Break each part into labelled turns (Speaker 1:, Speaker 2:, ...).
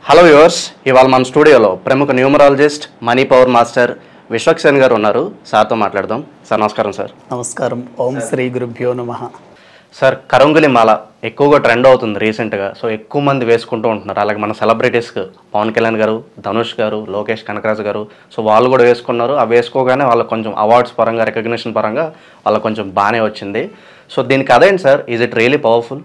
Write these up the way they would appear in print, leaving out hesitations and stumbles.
Speaker 1: Hello viewers, ఇవాళ మన స్టూడియోలో ప్రముఖ numerologist money power master Vishwaksen గారు ఉన్నారు. సార్తో మాట్లాడదాం. సార్ నమస్కారం. సార్
Speaker 2: నమస్కారం. ఓం శ్రీ గురుభ్యో నమః.
Speaker 1: సార్, కరంగులి మాల ఎక్కువగా ట్రెండ్ అవుతుంది రీసెంట్గా. సో ఎక్కువ మంది వేసుకుంటూ ఉంటున్నారు. అలాగే మన సెలబ్రిటీస్కి పవన్ కళ్యాణ్ గారు, ధనుష్ గారు, లోకేష్ కనకరాజు గారు, సో వాళ్ళు కూడా వేసుకున్నారు. అవి వేసుకోగానే వాళ్ళకి కొంచెం అవార్డ్స్ పరంగా, రికగ్నిషన్ పరంగా వాళ్ళకి కొంచెం బాగానే వచ్చింది. సో దీనికి అదేంటి sir, is it really powerful?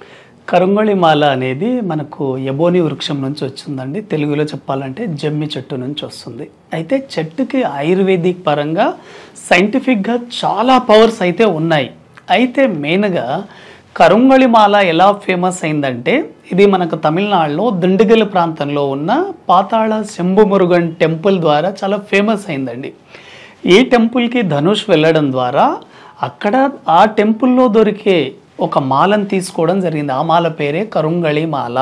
Speaker 2: కరంగళి మాల అనేది మనకు ఎబోని వృక్షం నుంచి వచ్చిందండి. తెలుగులో చెప్పాలంటే జమ్మి చెట్టు నుంచి వస్తుంది. అయితే చెట్టుకి ఆయుర్వేదిక్ పరంగా సైంటిఫిక్గా చాలా పవర్స్ అయితే ఉన్నాయి. అయితే మెయిన్గా కరంగళి మాల ఎలా ఫేమస్ అయిందంటే, ఇది మనకు తమిళనాడులో దిండుగల్ ప్రాంతంలో ఉన్న పాతాళ శంభుమురుగన్ టెంపుల్ ద్వారా చాలా ఫేమస్ అయిందండి. ఈ టెంపుల్కి ధనుష్ వెళ్ళడం ద్వారా అక్కడ ఆ టెంపుల్లో దొరికే ఒక మాలను తీసుకోవడం జరిగింది. ఆ మాల పేరే కరంగళి మాల.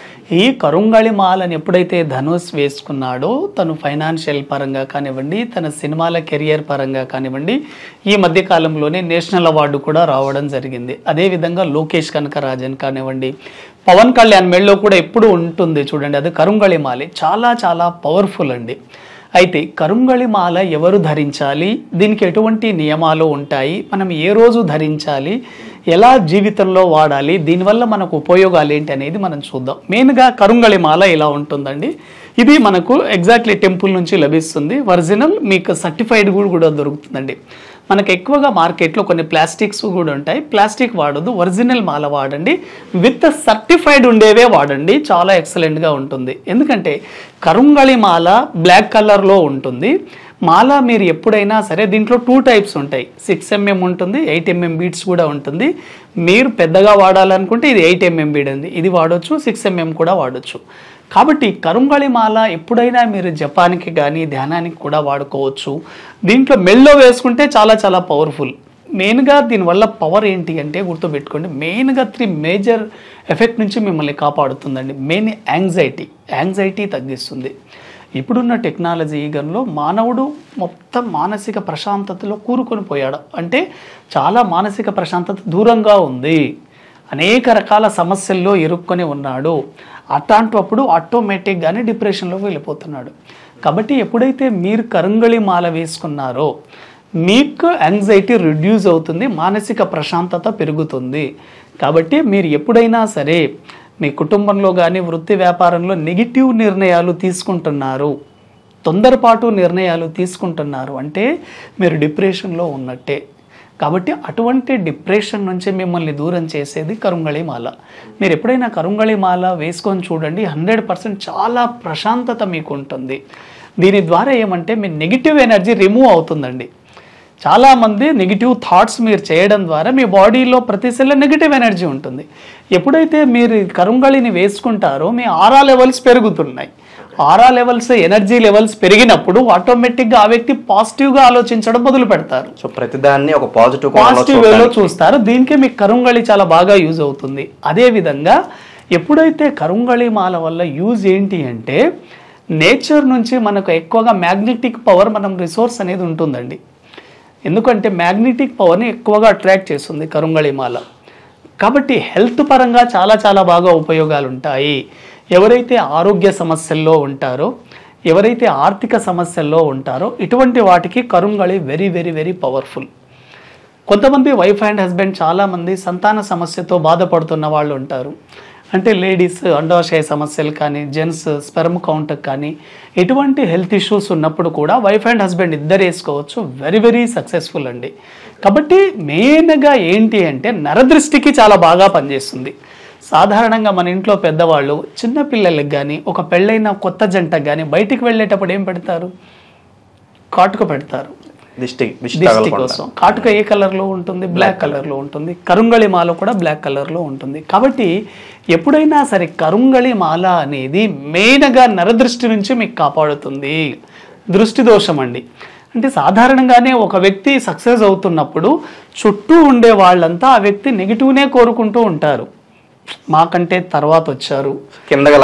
Speaker 2: ఈ కరంగళి మాలని ఎప్పుడైతే ధనుష్ వేసుకున్నాడో, తను ఫైనాన్షియల్ పరంగా కానివ్వండి, తన సినిమాల కెరియర్ పరంగా కానివ్వండి, ఈ మధ్యకాలంలోనే నేషనల్ అవార్డు కూడా రావడం జరిగింది. అదేవిధంగా లోకేష్ కనకరాజన్ కానివ్వండి, పవన్ కళ్యాణ్ మెళ్ళలో కూడా ఎప్పుడు ఉంటుంది చూడండి, అది కరంగళి మాలే. చాలా చాలా పవర్ఫుల్ అండి. అయితే కరంగళి మాల ఎవరు ధరించాలి, దీనికి ఎటువంటి నియమాలు ఉంటాయి, మనం ఏ రోజు ధరించాలి, ఎలా జీవితంలో వాడాలి, దీనివల్ల మనకు ఉపయోగాలు ఏంటి అనేది మనం చూద్దాం. మెయిన్గా కరంగళి మాల ఇలా ఉంటుందండి. ఇది మనకు ఎగ్జాక్ట్లీ టెంపుల్ నుంచి లభిస్తుంది. ఒరిజినల్ మీకు సర్టిఫైడ్ కూడా దొరుకుతుందండి. మనకు ఎక్కువగా మార్కెట్లో కొన్ని ప్లాస్టిక్స్ కూడా ఉంటాయి. ప్లాస్టిక్ వాడొద్దు, ఒరిజినల్ మాల వాడండి. విత్ సర్టిఫైడ్ ఉండేవే వాడండి, చాలా ఎక్సలెంట్గా ఉంటుంది. ఎందుకంటే కరంగళి మాల బ్లాక్ కలర్లో ఉంటుంది. మాల మీరు ఎప్పుడైనా సరే, దీంట్లో 2 టైప్స్ ఉంటాయి. 6mm ఉంటుంది, 8mm బీడ్స్ కూడా ఉంటుంది. మీరు పెద్దగా వాడాలనుకుంటే ఇది 8mm బీడ్ అండి, ఇది వాడొచ్చు. 6mm కూడా వాడొచ్చు. కాబట్టి కరంగళి మాల ఎప్పుడైనా మీరు జపానికి కానీ ధ్యానానికి కూడా వాడుకోవచ్చు. దీంట్లో మెల్లో వేసుకుంటే చాలా చాలా పవర్ఫుల్. మెయిన్గా దీనివల్ల పవర్ ఏంటి అంటే గుర్తుపెట్టుకోండి, మెయిన్గా 3 మేజర్ ఎఫెక్ట్ నుంచి మిమ్మల్ని కాపాడుతుందండి. మెయిన్ యాంగ్జైటీ తగ్గిస్తుంది. ఇప్పుడున్న టెక్నాలజీ యుగంలో మానవుడు మొత్తం మానసిక ప్రశాంతతలో కూరుకొని పోయాడు. అంటే చాలా మానసిక ప్రశాంతత దూరంగా ఉంది, అనేక రకాల సమస్యల్లో ఇరుక్కొని ఉన్నాడు. అట్లాంటప్పుడు ఆటోమేటిక్గానే డిప్రెషన్లోకి వెళ్ళిపోతున్నాడు. కాబట్టి ఎప్పుడైతే మీరు కరంగళి మాల వేసుకున్నారో మీకు యాంగ్జైటీ రిడ్యూస్ అవుతుంది, మానసిక ప్రశాంతత పెరుగుతుంది. కాబట్టి మీరు ఎప్పుడైనా సరే మీ కుటుంబంలో కానీ వృత్తి వ్యాపారంలో నెగిటివ్ నిర్ణయాలు తీసుకుంటున్నారు, తొందరపాటు నిర్ణయాలు తీసుకుంటున్నారు అంటే మీరు డిప్రెషన్లో ఉన్నట్టే. కాబట్టి అటువంటి డిప్రెషన్ నుంచి మిమ్మల్ని దూరం చేసేది కరంగళి మాల. మీరు ఎప్పుడైనా కరంగళి మాల వేసుకొని చూడండి, 100% చాలా ప్రశాంతత మీకు ఉంటుంది. దీని ద్వారా ఏమంటే మీ నెగిటివ్ ఎనర్జీ రిమూవ్ అవుతుందండి. చాలామంది నెగిటివ్ థాట్స్ మీరు చేయడం ద్వారా మీ బాడీలో ప్రతి సెల్లో నెగిటివ్ ఎనర్జీ ఉంటుంది. ఎప్పుడైతే మీరు కరంగళిని వేసుకుంటారో మీ ఆరా లెవెల్స్ పెరుగుతున్నాయి. ఆరా లెవెల్స్, ఎనర్జీ లెవెల్స్ పెరిగినప్పుడు ఆటోమేటిక్గా ఆ వ్యక్తి పాజిటివ్గా ఆలోచించడం మొదలు పెడతారు.
Speaker 1: సో ప్రతిదాన్ని ఒక పాజిటివ్
Speaker 2: వేలో చూస్తారు. దీనికే మీకు కరంగళి చాలా బాగా యూజ్ అవుతుంది. అదేవిధంగా ఎప్పుడైతే కరంగళి మాల వల్ల యూజ్ ఏంటి అంటే, నేచర్ నుంచి మనకు ఎక్కువగా మ్యాగ్నెటిక్ పవర్, మనం రిసోర్స్ అనేది ఉంటుందండి. ఎందుకంటే మ్యాగ్నెటిక్ పవర్ని ఎక్కువగా అట్రాక్ట్ చేస్తుంది కరంగళి మాల. కాబట్టి హెల్త్ పరంగా చాలా చాలా బాగా ఉపయోగాలు ఉంటాయి. ఎవరైతే ఆరోగ్య సమస్యల్లో ఉంటారో, ఎవరైతే ఆర్థిక సమస్యల్లో ఉంటారో, ఇటువంటి వాటికి కరంగళి వెరీ వెరీ వెరీ పవర్ఫుల్. కొంతమంది వైఫ్ అండ్ హస్బెండ్ చాలామంది సంతాన సమస్యతో బాధపడుతున్న వాళ్ళు ఉంటారు. అంటే లేడీస్ అండాశయ సమస్యలు కానీ, జెంట్స్ స్పెర్మ్ కౌంట్ కానీ, ఎటువంటి హెల్త్ ఇష్యూస్ ఉన్నప్పుడు కూడా వైఫ్ అండ్ హస్బెండ్ ఇద్దరు వేసుకోవచ్చు. వెరీ వెరీ సక్సెస్ఫుల్ అండి. కాబట్టి మెయిన్గా ఏంటి అంటే నరదృష్టికి చాలా బాగా పనిచేస్తుంది. సాధారణంగా మన ఇంట్లో పెద్దవాళ్ళు చిన్నపిల్లలకి కానీ, ఒక పెళ్ళైన కొత్త జంటకు కానీ బయటికి వెళ్ళేటప్పుడు ఏం పెడతారు? కాటుక పెడతారు. దిష్టి కోసం కాటుక ఏ కలర్లో ఉంటుంది? బ్లాక్ కలర్లో ఉంటుంది. కరంగళి మాల కూడా బ్లాక్ కలర్లో ఉంటుంది. కాబట్టి ఎప్పుడైనా సరే కరంగళి మాల అనేది మెయిన్గా నరదృష్టి నుంచి మీకు కాపాడుతుంది. దృష్టి దోషం అండి. అంటే సాధారణంగానే ఒక వ్యక్తి సక్సెస్ అవుతున్నప్పుడు చుట్టూ ఉండే వాళ్ళంతా ఆ వ్యక్తి నెగిటివ్నే కోరుకుంటూ ఉంటారు. మాకంటే తర్వాత వచ్చారు,
Speaker 1: కిందకి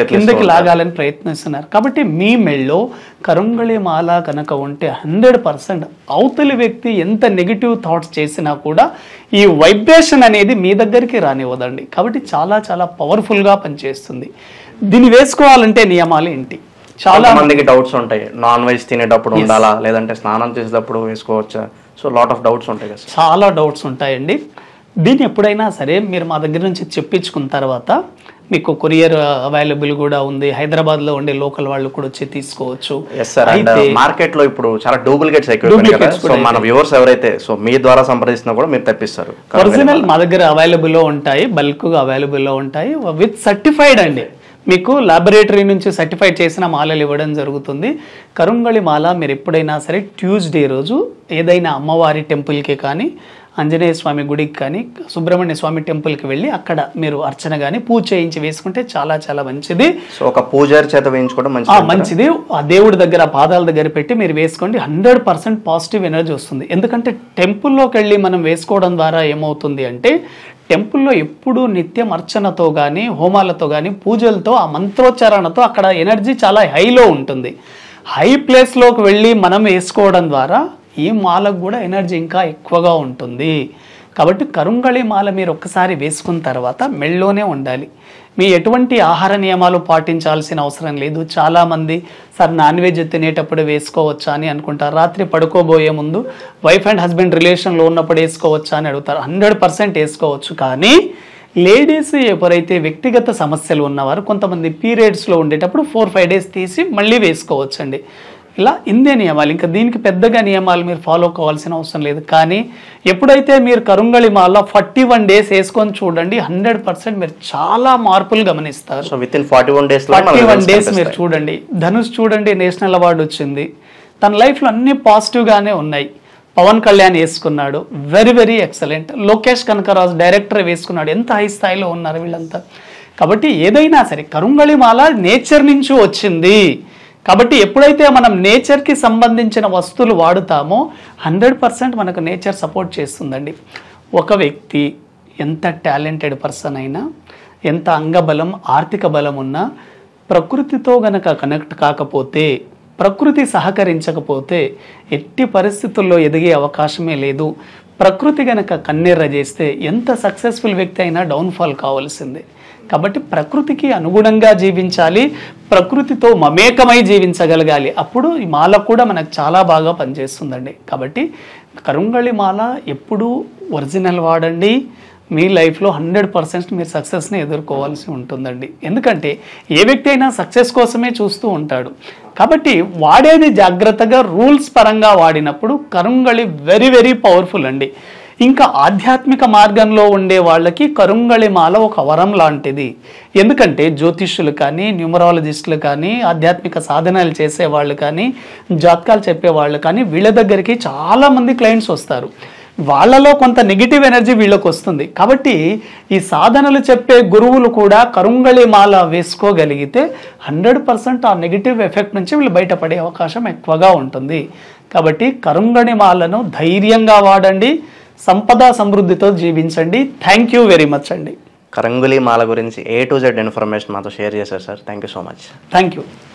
Speaker 1: లాగాలని
Speaker 2: ప్రయత్నిస్తున్నారు. కాబట్టి మీ మెళ్ళో కరుంగళి మాల కనుక ఉంటే 100% అవతలి వ్యక్తి ఎంత నెగిటివ్ థాట్స్ చేసినా కూడా ఈ వైబ్రేషన్ అనేది మీ దగ్గరికి రానివ్వదండి. కాబట్టి చాలా చాలా పవర్ఫుల్గా పనిచేస్తుంది. దీన్ని వేసుకోవాలంటే నియమాలు ఏంటి?
Speaker 1: చాలా మందికి డౌట్స్ ఉంటాయి. నాన్ వెజ్ తినేటప్పుడు ఉండాలా, లేదంటే స్నానం చేసేటప్పుడు వేసుకోవచ్చా? సో లాట్ ఆఫ్ డౌట్స్ ఉంటాయి కదా.
Speaker 2: చాలా డౌట్స్ ఉంటాయండి. దీన్ని ఎప్పుడైనా సరే మీరు మా దగ్గర నుంచి చెప్పించుకున్న తర్వాత మీకు కొరియర్ అవైలబుల్ కూడా ఉంది. హైదరాబాద్లో ఉండే లోకల్ వాళ్ళు కూడా వచ్చి తీసుకోవచ్చు.
Speaker 1: మార్కెట్ లో ఇప్పుడు చాలా డూప్లికేట్స్ ఎక్కువ. సో మన వ్యూవర్స్ ఎవరైతే సో మీ ద్వారా సంప్రదిస్తున్నా కూడా మీరు తెప్పిస్తారు.
Speaker 2: ఒరిజినల్ మా దగ్గర అవైలబుల్లో ఉంటాయి, బల్క్గా అవైలబుల్లో ఉంటాయి, విత్ సర్టిఫైడ్ అండి. మీకు ల్యాబొరేటరీ నుంచి సర్టిఫైడ్ చేసిన మాలలు ఇవ్వడం జరుగుతుంది. కరుంగళి మాల మీరు ఎప్పుడైనా సరే ట్యూస్డే రోజు ఏదైనా అమ్మవారి టెంపుల్కి కానీ, ఆంజనేయ స్వామి గుడికి కానీ, సుబ్రహ్మణ్య స్వామి టెంపుల్కి వెళ్ళి అక్కడ మీరు అర్చన కానీ పూజ చేయించి వేసుకుంటే చాలా చాలా మంచిది.
Speaker 1: సో ఒక పూజారి చేత వేయించుకోవడం
Speaker 2: మంచిది. ఆ దేవుడి దగ్గర పాదాల దగ్గర పెట్టి మీరు వేసుకోండి. 100% పాజిటివ్ ఎనర్జీ వస్తుంది. ఎందుకంటే టెంపుల్లోకి వెళ్ళి మనం వేసుకోవడం ద్వారా ఏమవుతుంది అంటే టెంపుల్లో ఎప్పుడూ నిత్యం అర్చనతో కానీ, హోమాలతో కానీ, పూజలతో, ఆ మంత్రోచ్చారణతో అక్కడ ఎనర్జీ చాలా హైలో ఉంటుంది. హై ప్లేస్లోకి వెళ్ళి మనం వేసుకోవడం ద్వారా ఈ మాలకు కూడా ఎనర్జీ ఇంకా ఎక్కువగా ఉంటుంది. కాబట్టి కరుంగళి మాల మీరు ఒక్కసారి వేసుకున్న తర్వాత మెళ్ళలోనే ఉండాలి. మీ ఎటువంటి ఆహార నియమాలు పాటించాల్సిన అవసరం లేదు. చాలామంది సార్ నాన్ వెజ్ తినేటప్పుడు వేసుకోవచ్చా అని అనుకుంటారు. రాత్రి పడుకోబోయే ముందు వైఫ్ అండ్ హస్బెండ్ రిలేషన్లో ఉన్నప్పుడు వేసుకోవచ్చా అని అడుగుతారు. 100% వేసుకోవచ్చు. కానీ లేడీస్ ఎవరైతే వ్యక్తిగత సమస్యలు ఉన్నవారు, కొంతమంది పీరియడ్స్లో ఉండేటప్పుడు 4-5 డేస్ తీసి మళ్ళీ వేసుకోవచ్చండి. ఇలా ఇందే నియమాలు. ఇంకా దీనికి పెద్దగా నియమాలు మీరు ఫాలో కావాల్సిన అవసరం లేదు. కానీ ఎప్పుడైతే మీరు కరుంగళి మాల 41 డేస్ వేసుకొని చూడండి, 100% మీరు చాలా మార్పులు గమనిస్తారు.
Speaker 1: సో విత్ ఇన్ 41
Speaker 2: డేస్ మీరు చూడండి. ధనుష్ చూడండి, నేషనల్ అవార్డు వచ్చింది. తన లైఫ్లో అన్ని పాజిటివ్గానే ఉన్నాయి. పవన్ కళ్యాణ్ వేసుకున్నాడు, very very excellent. Lokesh Kanagaraj director వేసుకున్నాడు. ఎంత హై స్థాయిలో ఉన్నారు వీళ్ళంతా. కాబట్టి ఏదైనా సరే కరుంగళి మాల నేచర్ నుంచి వచ్చింది. కాబట్టి ఎప్పుడైతే మనం నేచర్కి సంబంధించిన వస్తువులు వాడుతామో 100% మనకు నేచర్ సపోర్ట్ చేస్తుందండి. ఒక వ్యక్తి ఎంత టాలెంటెడ్ పర్సన్ అయినా, ఎంత అంగబలం, ఆర్థిక బలం ఉన్నా ప్రకృతితో గనక కనెక్ట్ కాకపోతే, ప్రకృతి సహకరించకపోతే ఎట్టి పరిస్థితుల్లో ఎదిగే అవకాశమే లేదు. ప్రకృతి గనక కన్నెర్ర చేస్తే ఎంత సక్సెస్ఫుల్ వ్యక్తి అయినా డౌన్ఫాల్ కావాల్సిందే. కాబట్టి ప్రకృతికి అనుగుణంగా జీవించాలి, ప్రకృతితో మమేకమై జీవించగలగాలి. అప్పుడు ఈ మాల కూడా మనకు చాలా బాగా పనిచేస్తుందండి. కాబట్టి కరుంగళి మాల ఎప్పుడూ ఒరిజినల్ వాడండి. మీ లైఫ్లో 100% మీరు సక్సెస్ని ఎదుర్కోవాల్సి ఉంటుందండి. ఎందుకంటే ఏ వ్యక్తి అయినా సక్సెస్ కోసమే చూస్తూ ఉంటాడు. కాబట్టి వాడేది జాగ్రత్తగా రూల్స్ పరంగా వాడినప్పుడు కరుంగళి వెరీ వెరీ పవర్ఫుల్ అండి. ఇంకా ఆధ్యాత్మిక మార్గంలో ఉండే వాళ్ళకి కరుంగళి మాల ఒక వరం లాంటిది. ఎందుకంటే జ్యోతిష్యులు కానీ, న్యూమరాలజిస్టులు కానీ, ఆధ్యాత్మిక సాధనాలు చేసేవాళ్ళు కానీ, జాతకాలు చెప్పేవాళ్ళు కానీ వీళ్ళ దగ్గరికి చాలామంది క్లయింట్స్ వస్తారు. వాళ్ళలో కొంత నెగిటివ్ ఎనర్జీ వీళ్ళకి వస్తుంది. కాబట్టి ఈ సాధనలు చెప్పే గురువులు కూడా కరుంగళి మాల వేసుకోగలిగితే 100% ఆ నెగిటివ్ ఎఫెక్ట్ నుంచి వీళ్ళు బయటపడే అవకాశం ఎక్కువగా ఉంటుంది. కాబట్టి కరుంగళి మాలను ధైర్యంగా వాడండి, సంపద సమృద్ధితో జీవించండి. థ్యాంక్ యూ వెరీ మచ్ అండి.
Speaker 1: కరుంగళి మాల గురించి A to Z ఇన్ఫర్మేషన్ మాతో షేర్ చేశారు sir. Thank you so much.
Speaker 2: Thank you.